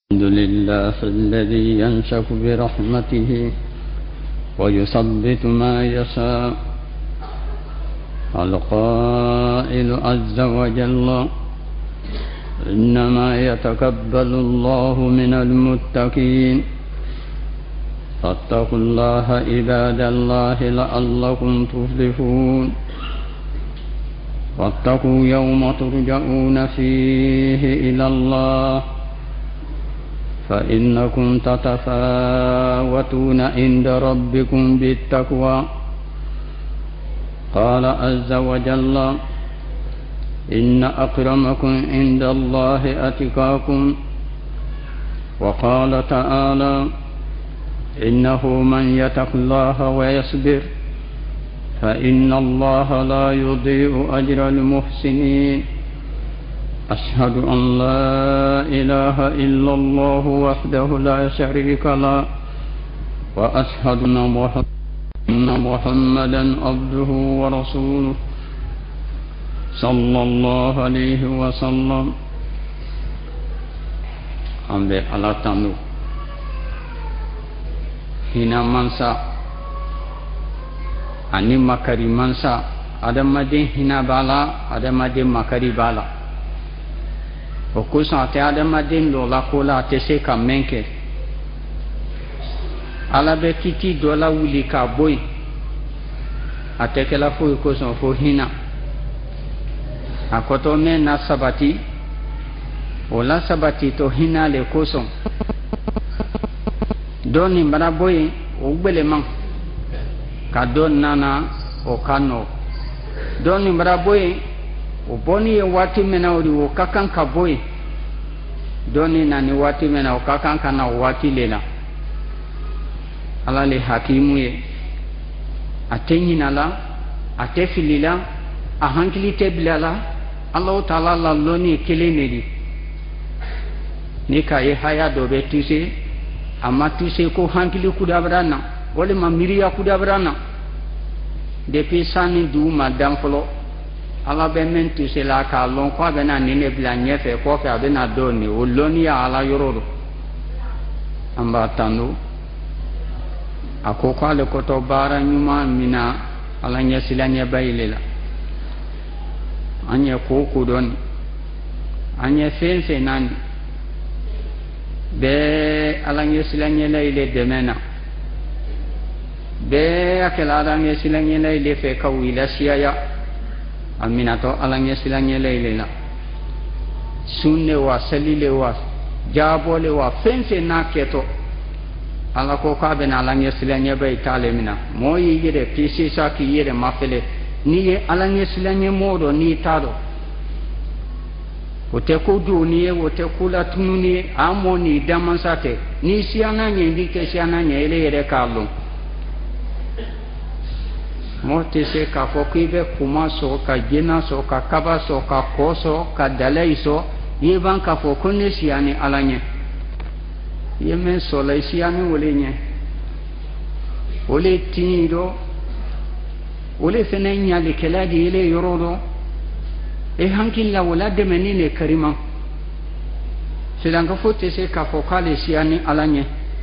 الحمد لله الذي ينشأ برحمته ويثبت ما يشاء. القائل عز وجل: إنما يتقبل الله من المتقين. فاتقوا الله عباد الله لعلكم تفلحون. واتقوا يوم ترجعون فيه إلى الله فإنكم تتفاوتون عند ربكم بالتقوى. قال عز وجل: إن أكرمكم عند الله أتقاكم. وقال تعالى: إنه من يتق الله ويصبر فإن الله لا يضيع أجر المحسنين. أشهد أن لا إله إلا الله وحده لا شريك له وأشهد أن محمدا عبده ورسوله صلى الله عليه وسلم. أمبي على تنو هنا منسى أني مكري منسى أدم مدين هنا بالا أدم مدين مكري بالا. O kosɔn a tɛ adamaden dɔ la ko la a tɛ se ka mɛn kɛ. Ala bɛ kiti dɔ la wuli k'a bɔ yen a tɛ kɛla foyi kosɔn fo hinɛ. A kɔtɔ mɛn na sabati o la sabati to hinɛ le kosɔn. Dɔ nin bara bɔ yen o gbɛlɛman ka dɔ nana o ka nɔ. Dɔ nin bara bɔ yen o bɔnni ye waati min na o de o ka kan ka bɔ yen. Dɔnni na ni waati min na o ka kan ka na o waati le la. Ala le hakimu ye. A tɛ ɲina la a tɛ fili la a hankili tɛ bila la. Alahu taala la lɔnni ye kelen de di. Ni k'a ye haya dɔ bɛ tuse a ma tuse ko hankili kudabara na walima miiriya kudabara na depuis sanni dugu ma dan fɔlɔ. Ala bɛ min tuse la k'a lɔn k'a bɛna nin de bila ɲɛfɛ kɔfɛ a bɛna dɔn nin o lɔnni ye Ala yɔrɔ do. An b'a tando a ko k'ale kɔtɔ baara ɲuman min na Ala ɲɛsilanɲɛba yi le la. An ye ko o ko dɔn an ye fɛn fɛn na nin bɛɛ Ala ɲɛsilanɲɛla yi le dɛmɛ na. Bɛɛ a kɛla Ala ɲɛsilanɲɛla yi le fɛ ka u lasiyaya. Aminatɔ Ala ɲɛsilanɲɛla yi le la. Sun le wa seli le wa jaabɔ le wa fɛn fɛn n'a kɛtɔ Ala ko k'a bɛna Ala ɲɛsilanɲɛba yi t'ale min na. Mɔgɔ y'i yɛrɛ pese sa k'i yɛrɛ mafɛlɛ n'i ye Ala ɲɛsilanɲɛmɔgɔ dɔ n'i t'a dɔn o tɛ ko donni ye o tɛ ko latununi ye a mɔ n'i damansa tɛ n'i siyanna ɲɛ i b'i kɛ siyanna ɲɛ ele yɛrɛ k'a lɔn. Mɔgɔ tɛ se k'a fɔ k'i bɛ kuma sɔrɔ ka jena sɔrɔ ka kaba sɔrɔ ka kɔ sɔrɔ ka dalayi sɔrɔ i ye ban k'a fɔ ko ne siya ni Ala ɲɛ. I ye min sɔrɔ la i siya ni o le ɲɛ. O le tin dɔ o le fɛnɛ ɲalikɛla de ye le yɔrɔ dɔ. E hankili la o la dɛmɛni de karima. Silankafo tɛ se k'a fɔ k'ale siya ni Ala ɲɛ.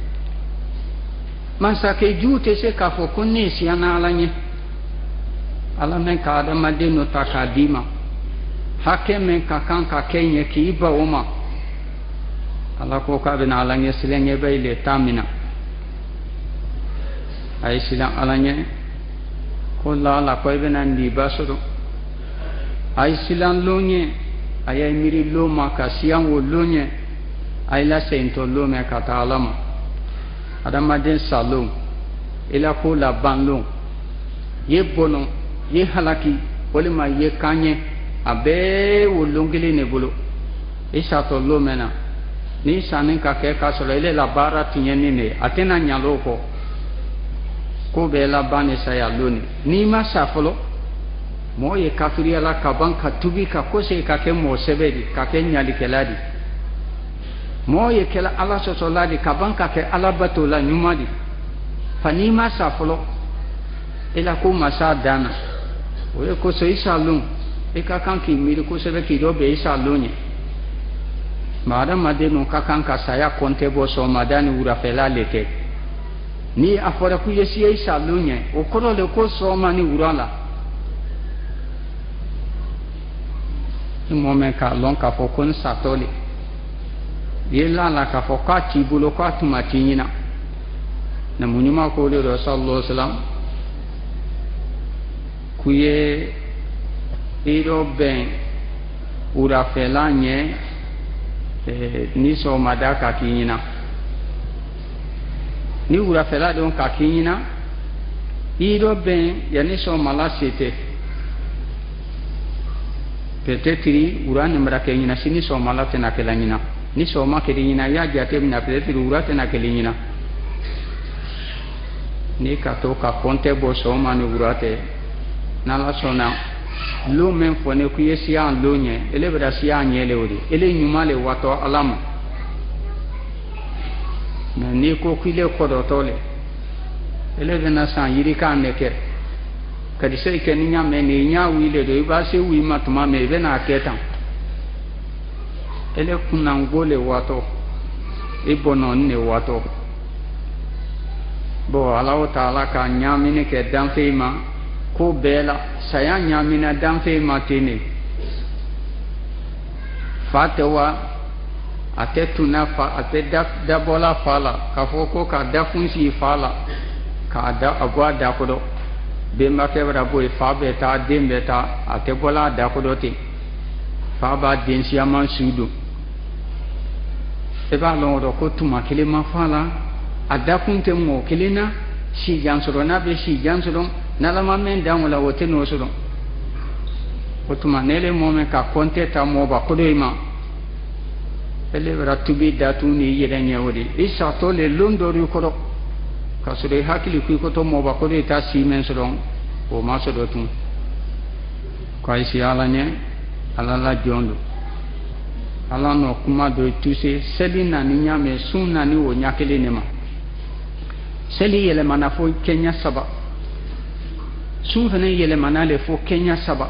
Masakɛjugu tɛ se k'a fɔ ko ne siya ni Ala ɲɛ. Ala min ka adamaden dɔ ta k'a d'i ma hakɛ min ka kan ka kɛ ɲɛ k'i ba o ma Ala ko k'a bɛna Ala ɲɛsilanɲɛba yi le taa min na. A ye silan Ala ɲɛ ko la Ala ko i bɛna liba sɔrɔ. A ye silan lon ɲɛ a ye miiri lon ma ka siyan o lon ɲɛ a ye lasegintɔ lon mɛn ka taa Ala ma. Adamaden sa lon i la ko laban lon ye bɔnɔ ye halaki walima ye kanɲɛ a bɛɛ o lon kelen de bolo. I satɔ lon mɛn na n'i sanni ka kɛ k'a sɔrɔ ele la baara tiɲɛni de ye a tɛna ɲal'o kɔ ko bɛɛ laban de saya lon. N'i ma sa fɔlɔ mɔgɔ ye kafiriya la ka ban ka tubi ka kose ka kɛ mɔgɔ sɛbɛ de ka kɛ ɲalikɛla de. Mɔgɔ ye kɛla Ala sɔsɔla de ka ban ka kɛ Ala bato la ɲuman de. Fa n'i ma sa fɔlɔ e la ko masa danna o ye kosɔn i sa lon i ka kan k'i miiri kosɛbɛ k'i dɔ bɛn i sa lon ye. hadamaden ka kan ka saya konte bɔ sɔgɔmada ni wulafɛla le tɛ ni a fɔra k'u ye siya i salon ɲɛ o kɔrɔ le ko sɔgɔma ni wura la ni mɔgɔ min k'a lɔn k'a fɔ ko n satɔ le ye la la k'a fɔ k'a t'i bolo k'a tuma t'i ɲina na mun ɲuman ko de do sallallahu alaihi wasallam k'u ye i dɔ bɛn wulafɛla ɲɛ ni sɔgɔmada ka k'i ɲina ni wulafɛla don ka k'i ɲina i dɔ bɛn yanni sɔgɔmala se tɛ peut-être wura nin bɛra kɛ ɲina sini sɔgɔmala tɛna kɛla ɲina ni sɔgɔma kɛra ɲina i y'a jate minɛ peut-être wura tɛna kɛla ɲina ni ka to ka kɔntɛ bɔ sɔgɔma ni wura tɛ n'ala sɔnna lo min fɔ ne k'u ye siya lo ɲɛ ele bɛra siya ɲɛ le o de ele ɲuman le watɔ ala ma mais n'i ko k'i le kɔdɔtɔ le ele bɛna san yirikan ne kɛ kadi se kɛ ni ɲa mɛ ni ɲa wile do i b'a se wi ma tuma min i bɛna kɛ tan ele kunnango le watɔ i bɔnɔni le watɔ bon Allahu Taala ka ɲamini kɛ danfe ma ko bɛɛ la saya ɲamina danfe ma ten ne fa tɛ wa a tɛ tunna fa a tɛ dabɔla fa la k'a fɔ ko ka dafun sigi fa la k'a a bɔ a da kɔrɔ benbakɛ bɛra bɔ yen fa bɛ taa den bɛ taa a tɛ bɔla a da kɔrɔ ten fa b'a den siyaman su don e b'a lɔn o rɔ ko tuma kelen ma fa la a dakun tɛ mɔgɔ kelen na si jan sɔrɔ n'a bɛ si jan sɔrɔ n'ala ma mɛn dan o la o tɛ n'o sɔrɔ o tuma ne le mɔgɔ min ka kɔntɛ ta mɔgɔba kolo in ma ele bɛra tubi datun ni yɛrɛ ɲɛ o de i satɔ le lon dɔ i kɔrɔ ka sɔrɔ i hakili k'i kɔtɔ mɔgɔba kolo i ta si mɛn sɔrɔ o ma sɔrɔ tun ko ayi si ala ɲɛ ala la jɔn do ala nɔ kuma dɔ tuse seli nani ɲa mɛ sun nani o ɲa kelen de ma seli yɛlɛmana fo kɛɲɛ saba sun fana yɛlɛmana le fo kɛɲɛ saba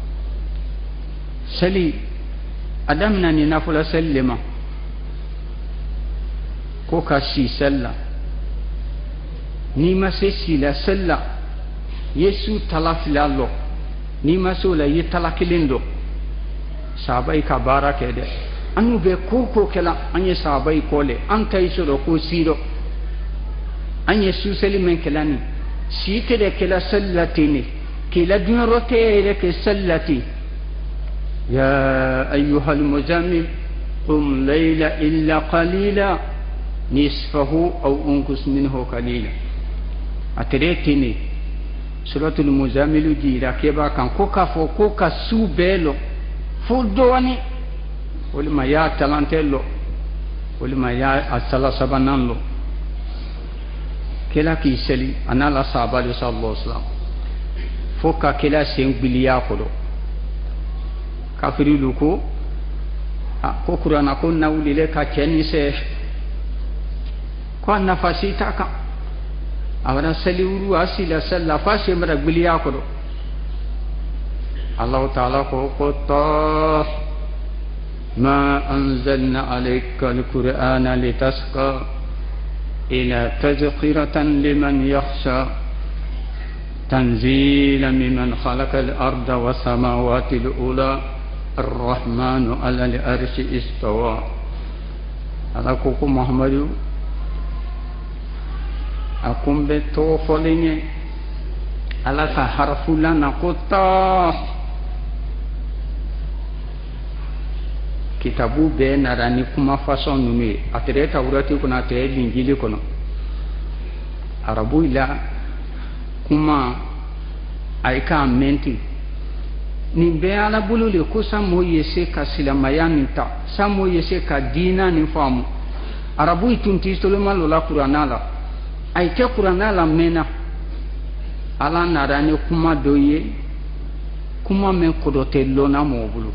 seli a damina ni nafɔla seli le ma ko ka si seli la n'i ma se si la seli la ye su tala fila lɔ n'i ma se o la ye tala kelen lɔ sahaba yi ka baara kɛ dɛ an y'u bɛ ko ko kɛla an ye sahaba yi kɔ lɛ an ta yi sɔrɔ ko si rɔ an ye su seli min kɛla ni si tɛ dɛ kɛla seli la ten ne kɛla dunyɔrɔ tɛ yɛrɛ kɛ seli la ten ya ayyuhal muzammil qum layla illa qalila nisfahu aw unqus minhu qalila a tɛrɛ ten ne suratul muzammilu jira kɛba kan ko k'a fɔ ko ka su bɛɛ lɔ fo dɔɔni walima y'a talantɛ lɔ walima y'a sala sabanan lɔ kɛla k'i seli a n'a la sahaba de sallallahu alaihi wasallam fo ka kɛla sen gbiliya kɔrɔ kafirilu ko ko kuranna ko na wulile ka cɛ ni sɛ ko a nafa si t'a kan a bɛna seli wuru a sila seli la f'a sen bɛna gbiliya kɔrɔ Allah Ta'ala ko ta ma anzalna alayka al-Qur'ana litasqa ila tadhkiratan liman yakhsha tanzila mimman khalaqa al-arda was samawati al-ula ar-rahmanu 'ala al-arshi istawa ala ko Muhammadu akumbe to folenye ala ka harfulana ko ta kitabu bɛɛ nara ni kuma fasɔn ninnu ye a tɛrɛ tawurati kɔnɔ a tɛrɛ linjili kɔnɔ arabu la kuma a yi k'a mɛn ten nin bɛɛ ala bolo le ko samo ye se ka silamaya nin ta samo ye se ka diina nin faamu arabu yi tun ti soloma lola kuranna la a yi kɛ kuranna la mɛnna ala nara ni kuma dɔ ye kuma min kodɔ tɛ lɔnna mɔgɔ bolo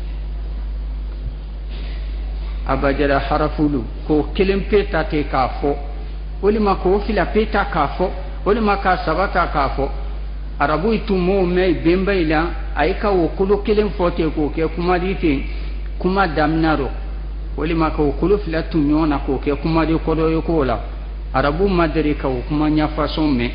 abajada harafulu ko kelen pe ta te k'a fɔ walima k'o fila pe ta k'a fɔ walima k'a saba ta k'a fɔ arabu yi tun m'o mɛn benba yi la a yi ka o kolo kelen fɔ ten k'o kɛ kuma di ten kuma damina rɔ walima ka kulu fila tunyona ko ke kuma de kodo yoko la arabu madari ka kuma nya façon me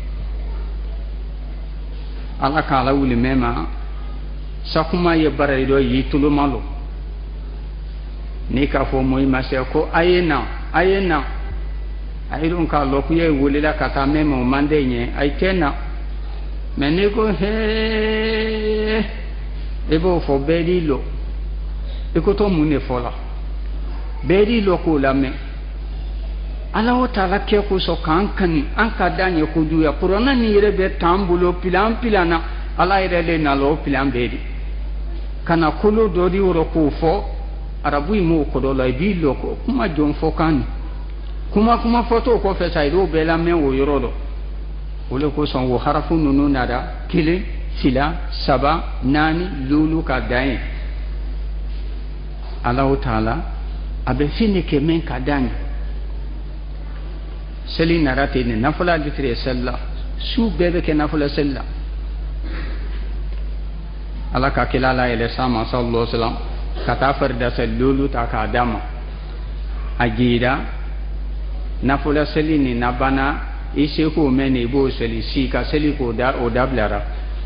ala ka la wuli mema sakuma ye barari do yitulu malo ni ka fo moy masé ko ayena ayirun ka lo ku ye wuli la ka ta mema mande nye ay tena mene ko he ebo fo bedi lo ikoto mune fola bedi lo ko la me ala o taala ke ko so kan an ka danye ko duya purona ni yere be tambulo pilana ala yere le na lo pilan bedi kana kolo dodi woro ko fo arabu mo ko do la bi lo ko kuma jon fo kan kuma foto ko fe sayro be la men wo yoro do wole ko son wo harafu nunu nada kile sila saba nani lulu ka daye Allah taala abe fini ke men ka danye seli narate ne nafula ditre sella su bebe ke nafula sella ala ka kilala ile sama sallallahu alaihi wasallam kata farda lulu ta ka dama ajira nafula seli ni nabana ise ko meni bo seli si ka seli ko da o dablara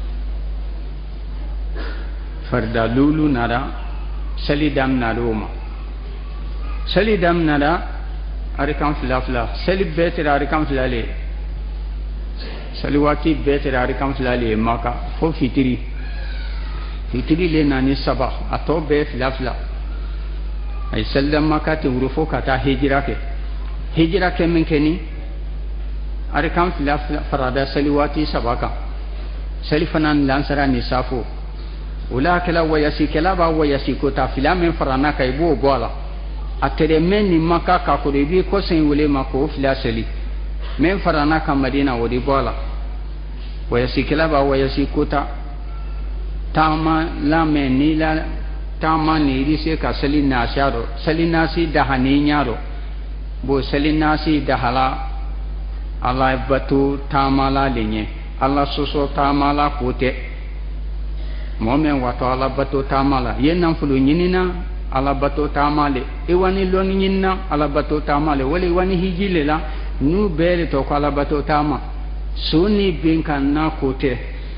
farda lulu nara seli dam na roma seli dam nara arikan filafla seli betira arikan filale seli wati betira arikan filale maka fo fitiri le nani saba ato be filafla ay sallam maka te wuro kata hijira ke men keni arikan filafla farada seli wati sabaka seli fanan lansara ni safo wala kala wayasi kala ba wayasi ko ta filamen farana kay bo bola atere men ni maka ka ko bi ko sen wole mako fila seli men farana ka madina wodi bola wayasi kala ba wayasi ko ta tama la men ni la tama ni ri se ka seli na sharo seli na si da hani nyaro bo seli na si da hala ala batu tama la lenye ala soso tama la kote momen wato ala bato tamala yennan fulu nyinina ala bato tamale e wani loni nyinna ala bato tamale wali wani hijile la nu bele to ko ala bato tama suni binkan na kote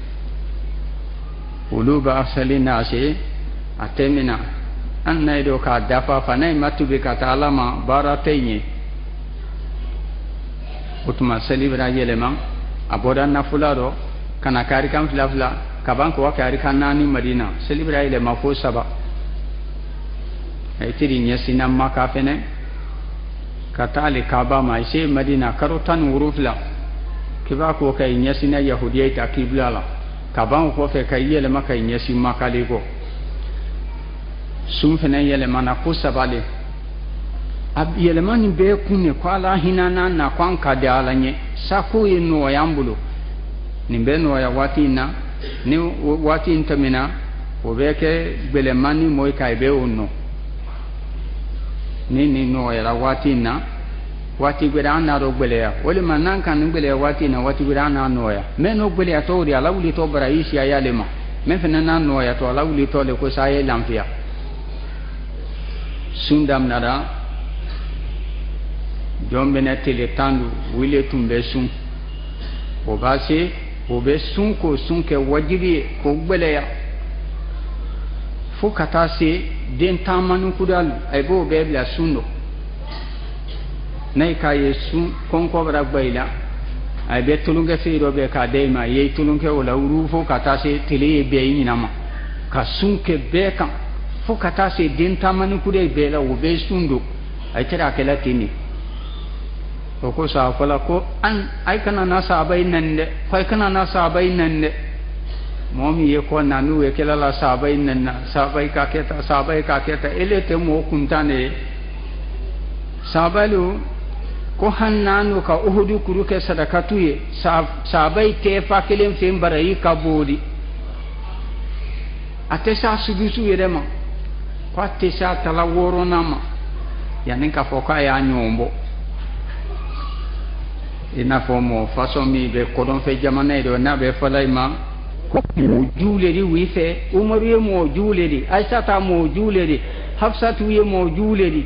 uluba asalina se atemina annay do ka dafa fanay matube ka talama baratenye utuma salibra yelema aboda na fularo kana kari kam filafla kaban ko wakari kanani madina celibra ile mafo saba ay tiri nyasina maka fene katale kaba ma ise madina karotan wurufla kiba ko kay nyasina yahudiyai ta kiblala kaban ko fe kay yele maka nyasi makale ko sum fene yele mana ko sabale ab yele mani be kunne ko ala hinana na kwan kadala nye sako yeno yambulo nimbe no ya watina ni wati intamina obeke gbele mani moy kaybe onno ni no ya wati na wati gbera na ro gbele ya wole manan kan gbele wati na wati gbera na no ya meno gbele ya to ri ala wuli to bara isi ya lema men fena na no ya to ala wuli to le ko saye lamfia sundam nada jombe na tele tandu wile tumbe sun obase obe sunko sunke wajibi ko gbeleya fu kata se den tamanu kudal ay bo be bla sunno nay ka yesu konko bara gbayla ay be tulunge fe do be ka deyma ye tulunge wala uru fu kata se tele be yinama ka sunke be kan fu kata se den tamanu kudai be la obe sundo ay tira kala tini ko sa fala ko an ay kana na sabai nan de fay kana na sabai nan de momi ye ko nanu we kala la sabai nan na sabai ka keta elete mo kuntane sabalu ko hannanu ka uhudu kuru ke sadakatu ye sabai te fa kelen fe mbarai ka bodi atesa sudusu yedema ko atesa tala woro nama yanin ka foka ya nyombo ina fomo façon mi be kodon fe jamana do na be falaima ko juuleri wi fe umaru mo juuleri aisata mo juuleri Hafsatu ye mo juule di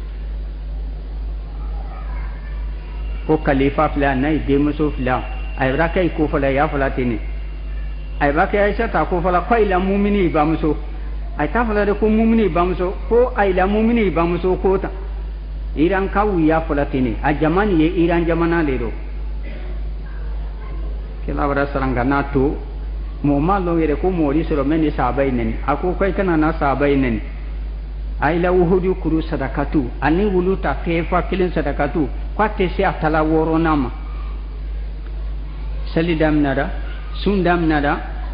ko khalifa fila nay demuso fila ay rakay ko fala ya fala tini ay rakay Aisha ta ko fala ko ila mu'mini bamuso ay ta fala de ko mu'mini bamuso ko ay la mu'mini bamuso ko ta iran kawu ya fala tini a jamani ye iran jamana le do kila wara saranga na to mo malo yere ko mori soro men sahabay nen ako koy kana na sahabay nen ay la wuhudu kuru sadakatu ani wuluta kefa kilin sadakatu kwate se atala woro nama salidam nada sundam nada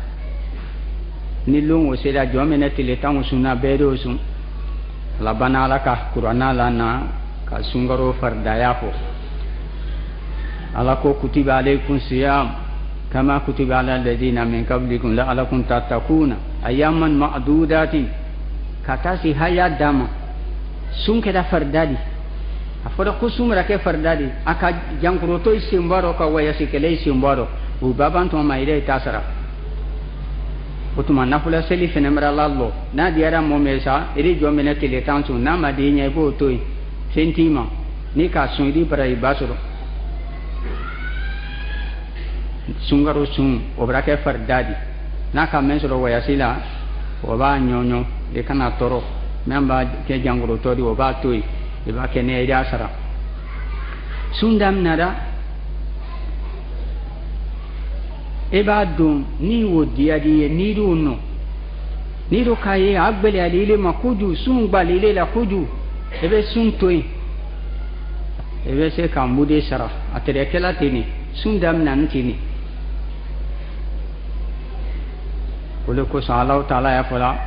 nilung o sera jomene tile tamu sunna bedo sun la banala ka qur'ana lana ka sungaro fardaya fo ala ko kutiba alaykum siyam kama kutiba ala alladhina min qablikum la'allakum tattaquna ayyaman ma'dudatin kata si haya dama sun keda fardadi afoda kusumra ke fardadi aka jankuro to isimbaro ka waya sikele isimbaro u baban to maire tasara utuma nafula seli fenemra lallo na diara momesa iri jomene tele tansu na madinya bo toy sentima ni ka sundi para ibasoro sungaro sun obra ke fardadi na ka mensoro waya sila oba nyonyo de kana toro memba ke janguro tori oba toy e ba ke ne ida sara sundam nada e ba dum ni wodi adi ni runo ni ro kaye agbele alile makuju sun gbalile la kuju e be sun toy e be se kambude sara atere kala tini sundam nan tini kule ko sallahu taala ya fala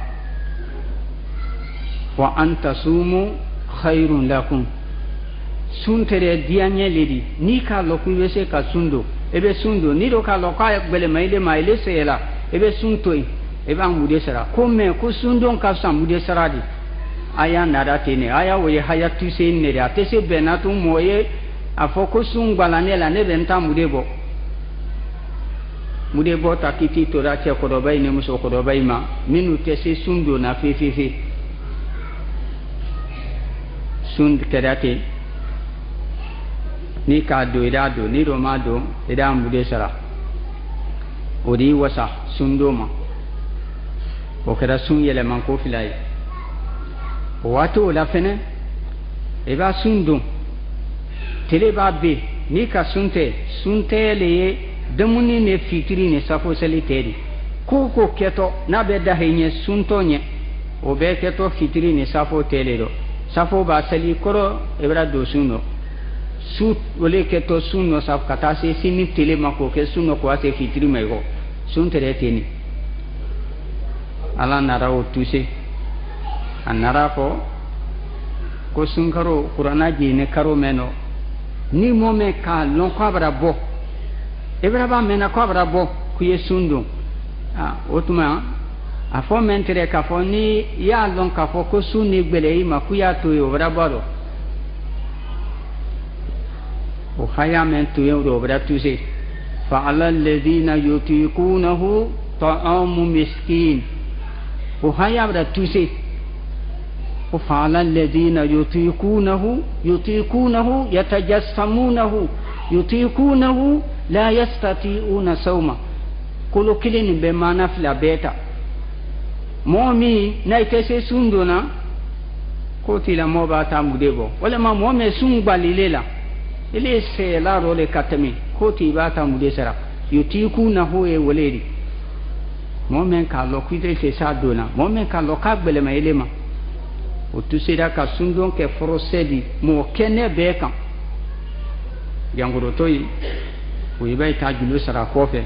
wa anta sumu khairun lakum suntere dianye ledi ni ka loku wese ka sundo ebe sundo ni do ka loka gbele maile sela ebe suntoi ebe amude sara komme ko sundo ka samude sara di aya nada tene aya woye haya tuse ne ya tese benatu moye afoko sungbala ne la ne benta mudebo ta kiti to da ce ko do bay ne muso ko do bay ma minu tese sundo na fi sund kedate ni ka do ida do ni ro ma do ida mude sara odi wasa sundo ma o kada sun yele man ko filai wato la fene e ba sundo tele ba be ni ka sunte le demuni ne fitiri ne safo seli tedi ko keto na be da henye sunto nye o be keto fitiri ne safo tele do safo ba seli koro ebra do suno su wole keto suno saf kata se sini tele mako ke suno ko ase fitiri mego sunte re teni ala nara o tuse anara ko sunkaro qur'ana ji ne karo meno ni mome ka lon ko abra bo ebra ba mena ko abra bo ku yesundo otuma afo mentere ka fo ni ya lon ka fo ko sunni gbele yi ma ku ya to yo bra baro o haya men to yo do bra tuse fa alal ladina yutiqunahu ta'amu miskin o haya bra tuse o fa alal ladina yutiqunahu yatajassamunahu yutiqunahu la yastati'una sawma kulu kilini be mana fila beta momi na itese sundona ko tila moba ta mudebo wala ma momi sun gbalilela ile se la role katami ko ti ba ta mudesara yutiqunahu e woleri momi ka lo kwite se sa dona momi ka lo ka gbele ma elema o tusira ka sundon ke forosedi mo kene be kan yanguro toyi o ibai ta julo sara kofe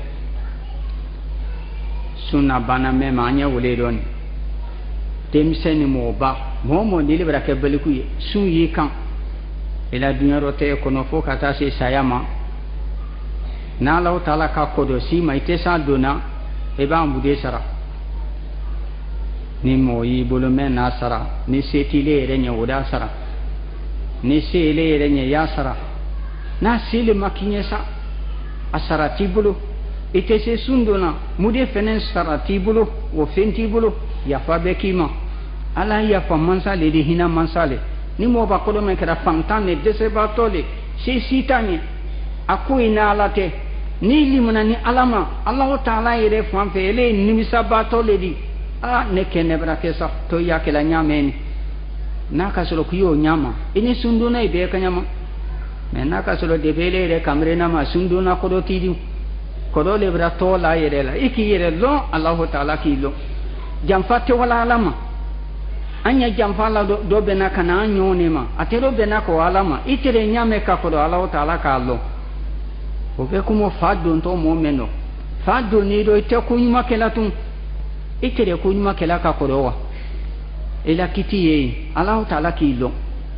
sunna bana me manya wole don temseni mo ba mo ni libra ke beliku sun yi kan ila dunya rote kono fo kata se sayama na law tala ka kodo si mai te sa dona e ba mbude sara ni mo yi bolo me na sara ni setile renya woda sara ni sele renya ya sara na sele makinye sa asara tibulu ite se sundona mude fenen sara tibulu wo fentibulu ya fabe kima ala yafa mansale de hina mansale ni mo ba ko do men kera fantane dese ba tole si sitanye aku ina alate ni limana ni alama Allah taala yere famfe ele nimisa ba tole di ne kene bra kesa to yakela nyameni naka solo kuyo nyama ini sunduna ibe kanyama me naka solo de bele re kamre na ma sunduna ko do tidi ko do le bra to la yere la iki yere lo Allah taala ki lo jamfate wala alama anya jamfala do bena kana nyone ma atero bena ko alama itere nyame ka ko do Allah taala ka lo o be kumo faddo to mo meno faddo ni do ite kunyuma kelatun itere kunyuma kelaka ko do wa ila kitiye Allah taala ki lo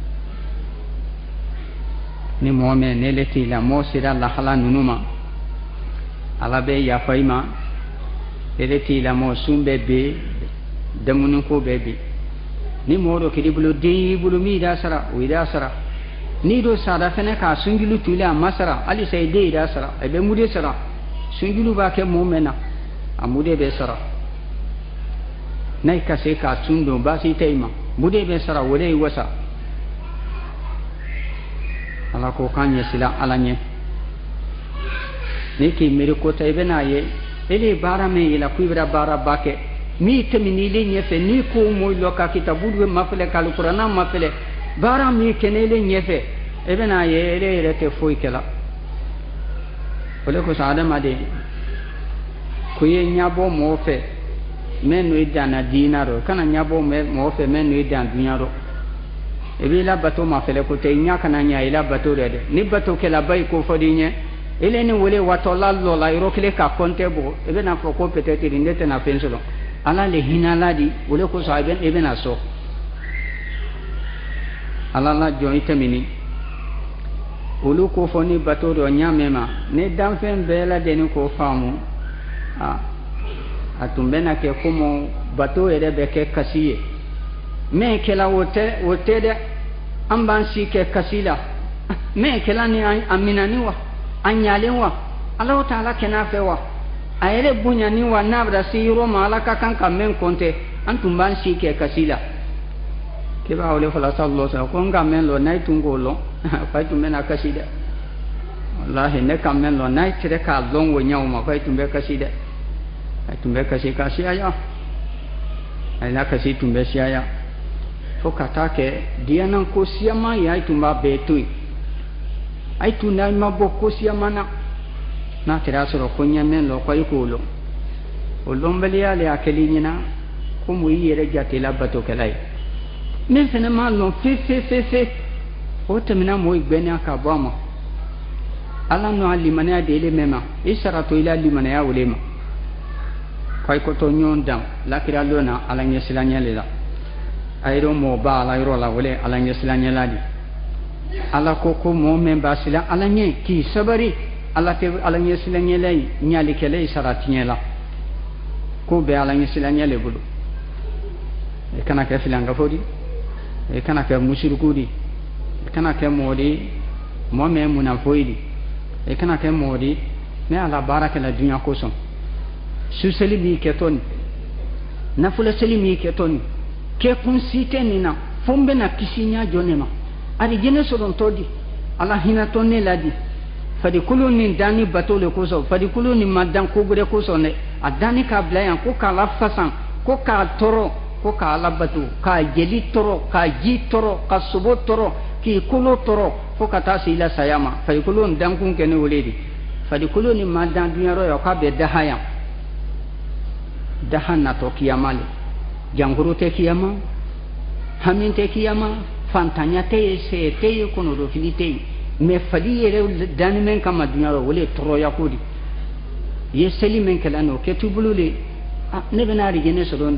ni mo me ne leti la mo sira la hala nunuma ala be ya faima eleti la mo sumbe be demunu ko bebe ni modo kidi bulu de bulu mi da sara o ida sara ni do sada fene ka sungilu tula masara ali sai de ida sara e be mude sara sungilu ba ke mo mena amude be sara nay ka se ka tundo ba si teima mude be sara wole wasa ala ko kanye sila alanye ni ki mere ko tay be na ye ele bara me ila kuibra bara bake mi temini le nyefe ni ko moy loka kitabu mafele kal qur'ana mafele bara mi kenele nyefe ebe na ye ele rete foi kala ole ko saada made ko ye nyabo mo fe menu idana dinaro kana nyabo mo fe menu idan dunyaro ebe la bato mafele ko te nya kana nya ila bato de ni bato kala bay ko fodinye ele ni wole watola lola irokile ka konte bo ebe na ko peut-être ndete na penselo ala le hinaladi wole ko saben ebe na so ala la join temini olu ko foni bato do nyamema ne danfen bela deni ko famu atumbe na ke komo bato ere be ke kasiye me kela wote de amban si ke kasila me kela ni aminani wa anyalewa Allah taala kena fewa ayere bunyani wa nabra si roma alaka kan kamen konte antumban si ke kasila ke ba ole fala sallallahu alaihi wasallam ko ngamen lo nay tungolo fa tumena kasida wallahi ne kamen lo nay tire ka long wo nyauma fa tumbe kasida tumbe kasika siaya ay na kasi tumbe siaya fo katake dianan ko siama ya tumba betui ay tunay maboko siamana na tira soro konya men lo koy ko lo o lombaliya le akelinyina ko mu yere jate la bato kelay men fena ma lo fe o tamina mo igbeni aka bama ala no alimana de le mema isharatu ila limana ya ulema koy ko to nyondam la kira lona ala nyesilanya le la ayro mo ba ala yro la wole ala nyesilanya la di ala ko mo men basila ala nye ki sabari ala te ala nyesilanya lay nyali kele isharatinya la ko be ala nyesilanya le bulu e kana ka filanga fodi e kana ka mushriku di e kana ka modi mo men munafoidi e kana ka modi ne ala baraka la dunya ko son suseli bi keton na fula selimi keton ke kun siteni na fombe na kisinya jonema ari jene so don todi ala hina tonne ladi fadi kuluni dani batole ko so fadi kuluni madan ko gure ko so ne adani ka blayan ko kala fasan ko ka toro ko ka labatu ka jeli toro ka ji toro ka subo toro ki kulo toro ko kata sila sayama fadi kulun dan kun kene woledi fadi kuluni madan dunyaro yo ka be dahaya dahanna to kiyamale janguru te kiyama hamin te kiyama fantanya te se te kono do filite me fali yere dan men kama dunyaro wole toro yakudi ye seli men kelano ke tubulule ne benari gene sodondi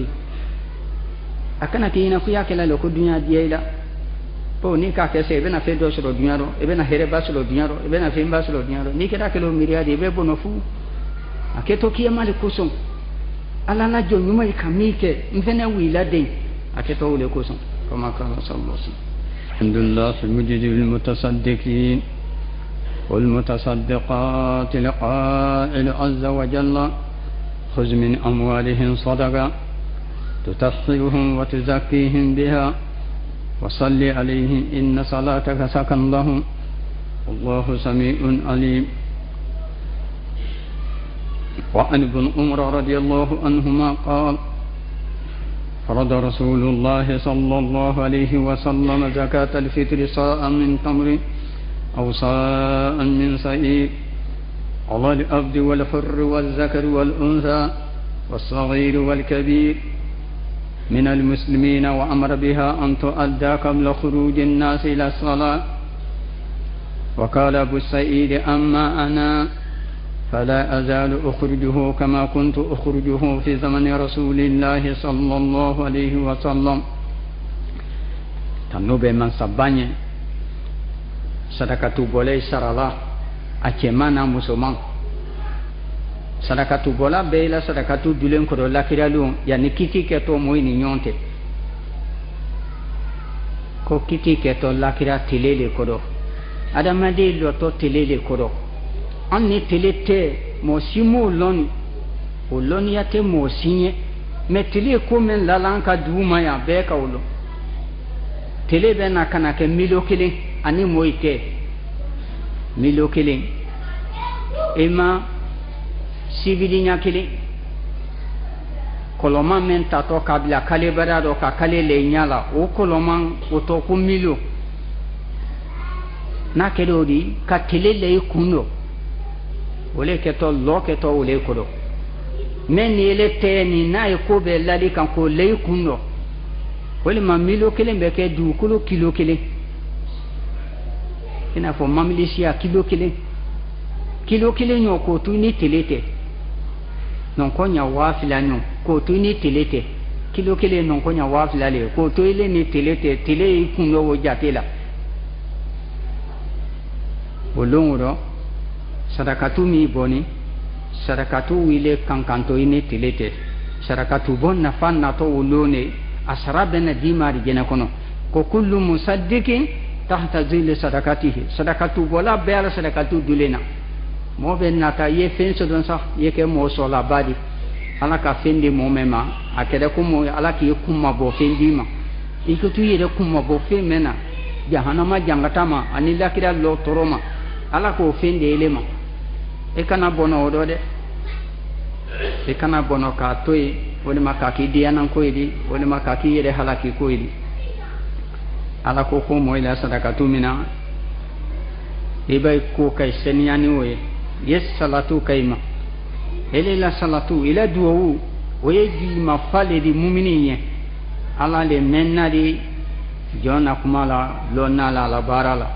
akana kina ku yakela lo ko dunya diela po ni ka ke se bena fe do so dunyaro e bena here baslo dunyaro e bena fe baslo dunyaro ni ke da ke lo miriadi be bono fu aketo kiyama le kuson ala la jo nyuma ikamike mfena wila de aketo ule kuson kama kana sallallahu alaihi alhamdulillah mujidil mutasaddiqin wal mutasaddiqat liqa'il azza wa jalla khudh min amwalihim sadaqa تطهرهم وتزكيهم بها وصل عليهم إن صلاتك سكن لهم والله سميع عليم. وعن ابن عمر رضي الله عنهما قال فرض رسول الله صلى الله عليه وسلم زكاة الفطر صاعا من تمر أو صاعا من شعير على العبد والحر والذكر والأنثى والصغير والكبير من المسلمين وأمر بها أن تؤدى قبل خروج الناس إلى الصلاة. وقال أبو سعيد أما أنا فلا أزال أخرجه كما كنت أخرجه في زمن رسول الله صلى الله عليه وسلم. تنوب من سباني صدقة بولي سرالا أكمانا مسلمان sadakatu bola bela sadakatu dulen ko do lakiralu yani kiti ke to moy ni nyonte ko kiti ke to lakira tilele ko do adama de lo to tilele ko do anni tilete mo simu lon o lon yate mo sinye metili ko men lalanka duma ya be ka ulo tele be na kana ke milo kile ani moite milo kile ema sibili nyakili koloma men tato kabila kale barado ka kale le nyala o koloma o to ku milo na kedo di ka tele le kuno ole ke to lo ke to ole kodo men ni ele te ni na e ko be lali kan ko le kuno ole ma milo kele be ke du kulo kilo kele ina fo mamilisia kilo kele nyo ko tu ni telete non ko nya wafila nyo ko tu ni telete kilo kele non ko nya wafila le ko to ile ni telete tele ikuno wo jatela bolongoro sadakatu mi boni sadakatu wile kankanto ini telete sadakatu bon na fanna to wolone asrabena dimari jena kono ko kullu musaddiqin tahta zil sadakatihi sadakatu bola bela sadakatu dulena mo be nata ye fenso don sax ye ke mo so la badi ala ka fendi mo mema akede ko mo ala ki kuma bo fendi ma ikutu yede kuma bo fe mena jahannama jangatama ani lakira lo toroma ala ko fendi elema e kana bono odo de e kana bono ka toy woni makaki dianan ko idi woni makaki yede halaki ko idi ala ko ko mo ila sadakatu mina ibay ko kay senyani oye yes salatu kayma ele la salatu ila duwu oye di mafale di mu'miniye ala le menna di jona kumala lonna la barala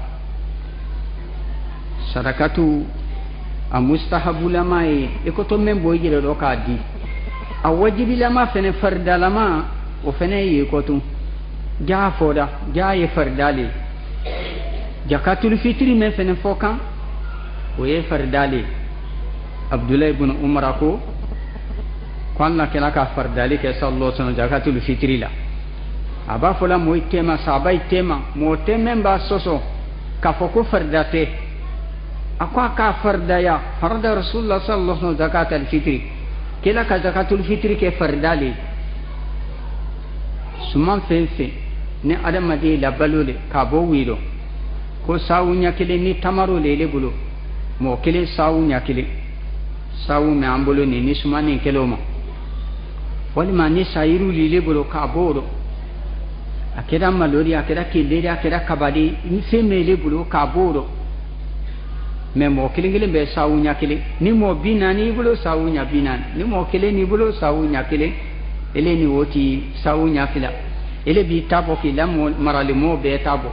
sadakatu a mustahabu lama e ko to men boy jere do ka di a wajibi lama fene farda lama o fene yi ko tu ja foda ja ye fardali jakatul fitri men fene fokan o ye fardali abdullah ibn umar ko kwanna kala ka fardali ke sallallahu alaihi wasallam jakatul fitri la aba fola moy tema sabai tema mo temen ba soso ka foko fardate akwa ka fardaya farda rasulullah sallallahu alaihi wasallam zakatul fitri kila ka zakatul fitri ke fardali suman fenfe ne adama de la balole ka bo wido ko sawunya kile ni tamaro lele bulo mo kile sawunya kile sawu me ambulo ni sumani keloma wali mani sairu lele bulo ka boro akeda malori akeda kile akeda kabadi ni femele bulo ka boro me mo kile be sawunya kile ni mo binani bulo sawunya binani ni mo kile ni bulo sawunya kile ele ni woti sawunya fila ele bi tabo ki la marali mo be tabo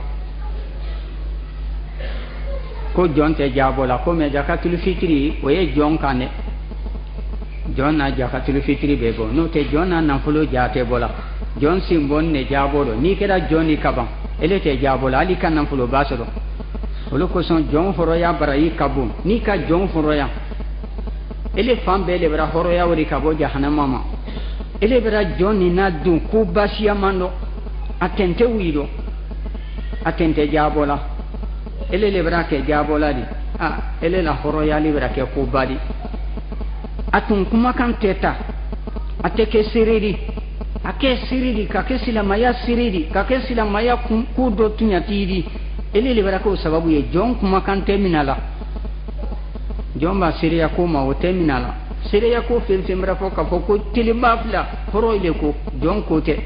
ko jonte jabo la ko me jakatul fitri o ye jon kane jonna jakatul fitri be bo no te jonna na fulo jate bola jon simbon ne jabo do ni keda joni kaban ele te jabo la ali kan na fulo basoro olo ko son jon foroya barai kabu ni ka jon foroya ele fambe le bra horoya wori kabo jahannama ma ele bra joni na dun ku basiya mando atente wido atente jabola ele le bra ke jabola di ele la horoya li bra ke ku badi atun kuma kan teta ateke siriri ake siridi kake silamaya siridi kake silamaya ku do tunyatidi ele le barako sababu ye jon kuma kan terminala jomba siriya ko ma o terminala siriya ko fem fembra fo ka fo ko tilibafla horo ile ko jon ko te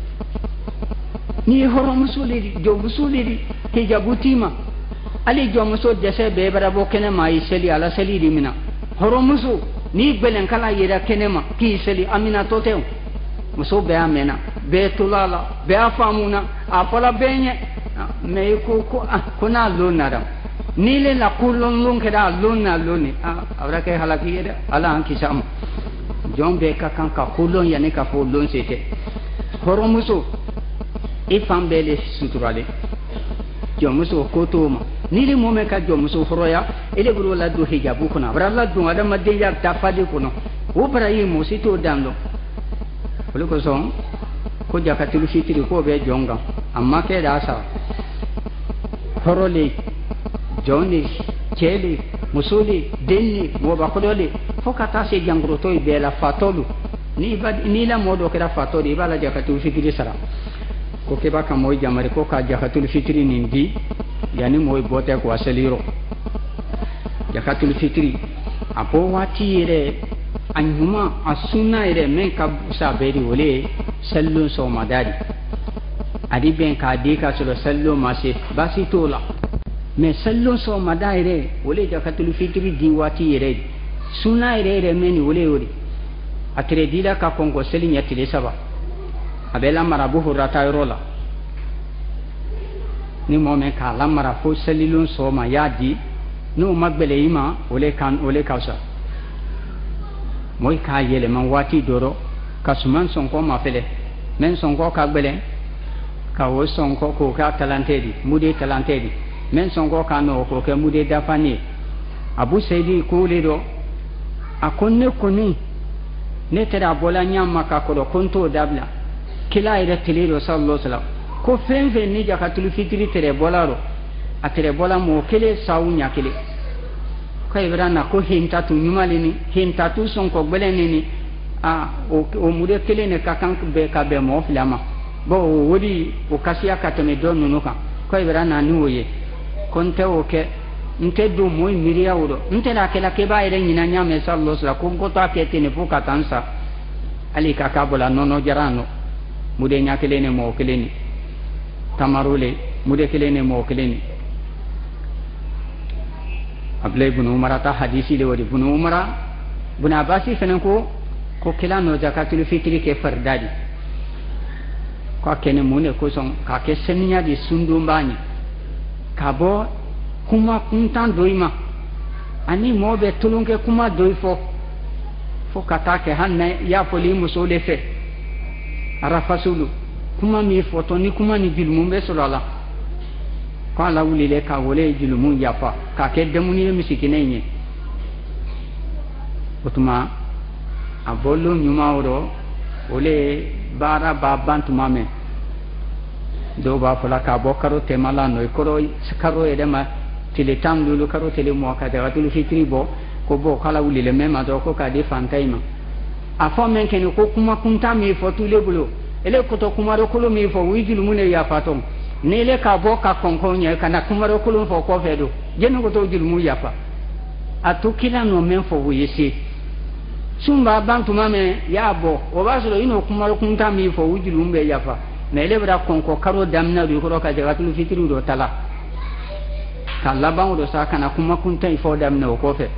ni horo musulidi jo musulidi hijabutima ali jo muso jese be barabo kene ma iseli ala seli dimina horo musu ni belen kala yera kene ma ki seli amina totew muso be amena be tulala be afamuna afala benye me ko na lonara ni le la kulon lon keda lonna loni abra ke halaki yeda ala an kisam jombe ka kan ka kulon yani ka fo lon sete horo muso e fambele suturale jomuso ko to ma ni le mo me ka jomuso horoya ele buru la do hijabu kuna abra la do ada madde ya ta fadi kuno o bara yi mo sito dando ko ko son ko jakatul fitri ko be jonga amma ke da sa horole joni cheli musuli denni mo ba kodole fokata se jangro to be la fatolu ni la modo kera fatoli bala jakatul fitri sara ko ke ba kam moy jamare ko ka jakatul fitri nindi yani moy bote ko aseliro jakatul fitri apo wati re anyuma asuna ire men ka sa beri wole sallu so madari adi ben ka di ka so sallu mase basi tola me sallu so madari wole jakatul fitri di wati ire suna ire men wole wole atre dila ka kongo selinya tile saba abela marabu hurata rola ni mo men ka la mara fo salilun so ma yadi no magbele ima wole kausa moy ka yele man wati doro kasuman sonko ma fele men sonko ka gbele ka wo sonko ko ka talantedi mude talantedi men sonko ka no ko ke mude dafani abu saidi ko le do akonne koni ne tera bola nyamma ka ko do konto dabla kila ida tiliro sallallahu alaihi wasallam ko fenfe ni jakatul fitri tere bolaro atere bola mo kele sawunya kele ko ibrana ko hintatu nyumalini hintatu sonko gbelenini o mude kele ne kakan be ka be mo flama bo wodi o kasiya katame donu nuka ko ibrana ni woye konte o ke nte do moy miriya wodo nte la kela ke ba ire nyina nyame sallallahu alaihi wasallam ko ta ke tene fu katansa ali ka kabola nono jarano mude nyakele ne mo kele ni tamarule mude kele ne mo kele ni Abdullah ibn Umar ta hadisi le wadi ibn Umar ibn Abbas fenen ko kila no zakatul fitri ke fardadi ko kene mune ko son ka ke seninya di sundu mbani ka bo kuma kuntan doima ani mo be tulunke kuma doifo fo kata ke hanne ya foli musole fe arafasulu kuma mi foto ni kuma ni bilmumbe solala ko ala wulile ka wole julumun yafa ka ke demuni misikine nye otuma abolo nyuma oro wole bara babantu mame do ba fala ka bokaro temala no ikoro skaro edema tiletam lulu karo tele mo ka da tul fitri bo ko bo kala wulile mema do ko ka de fantaima afo men ken ko kuma kunta mi fotu lebulo ele ko to kuma ro kolo mi fo wi julumune ya fatom nele ka bo ka konkonya kana kumaro kulun fo ko fedo jenu ko to julmu yafa atukila no men fo wuyesi sumba bantu mame ya bo o basolo ino kumaro kunta mi fo wujulumbe yafa nele bra konko karo damna do ko ka jaga tulu fitru do tala kala bangu do sa kana kuma kunta ifo damna ko fe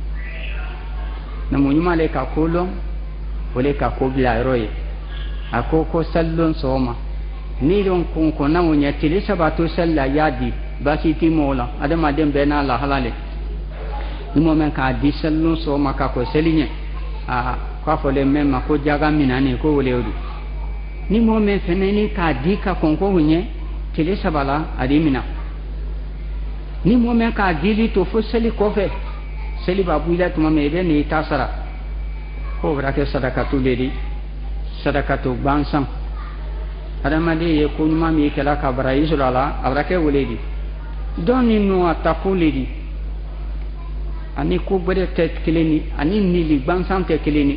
na munyuma le ka kolon wole ka ko bla roye akoko sallon soma ni don ko na munya tili sabato salla yadi basi timola adama dem bena la halale ni mo men ka di sallon soma ka ko selinye ko fole memma ko jaga minane ko wole odu ni mo men feneni ka di ka konko hunye tili sabala adimina ni mo men ka dili to fo seli ko fe seli babu ila tuma me be ni tasara ko brake sadakatu ledi sadakatu bansam adamade ye ko nyuma mi kala ka bara isolala abrake woledi doni no atakuledi ani ko bere tet keleni ani nili bansam te keleni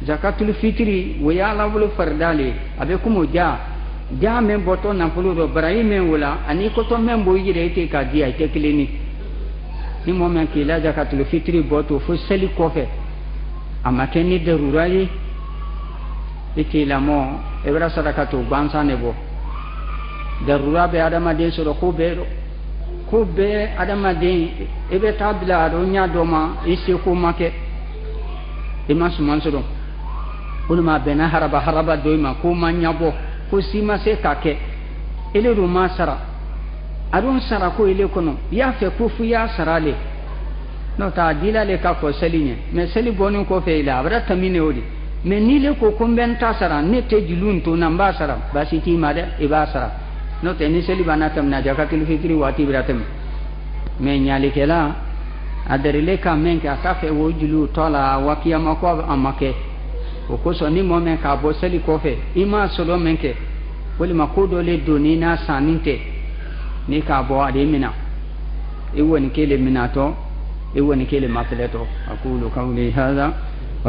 zakatul fitri wo ya la bulu fardale abe kumo ja men boto na pulu do barayi men wala ani ko to men bo yire te ka dia te kilini ni mo men ki la zakatul fitri boto fo seli kofe amake ni darura yi ite la mo ebra sadakatu bansa ne bo darura be adama den so ko be adama den ebe tabla do nya do ma ise ko make e masuman so do ulama bena haraba do ma ko manya bo ko sima se kake ele ru ma sara adon sara ko ele kono ya fe ko fu ya sarale no ta dila le ka ko selinye me seli bonu ko fe ila abra tamine odi me ni le ko kombenta sara ne te julun to namba sara basiti made e ba sara no te ni seli banatam na zakatul fitri wati bratam me nyali kela adarile ka men ka safe wo julu tola wakiya mako amake o ko so ni mo men ka bo seli ko fe ima solo men ke woli makodo le doni na saninte ni ka bo ade mina e woni kele minato e woni kele mafleto aqulu qawli hadha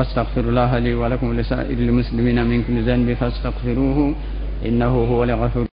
wastaghfirullah li wa lakum li sa'iril muslimina min kulli dhanbi fastaghfiruhu innahu huwal ghafur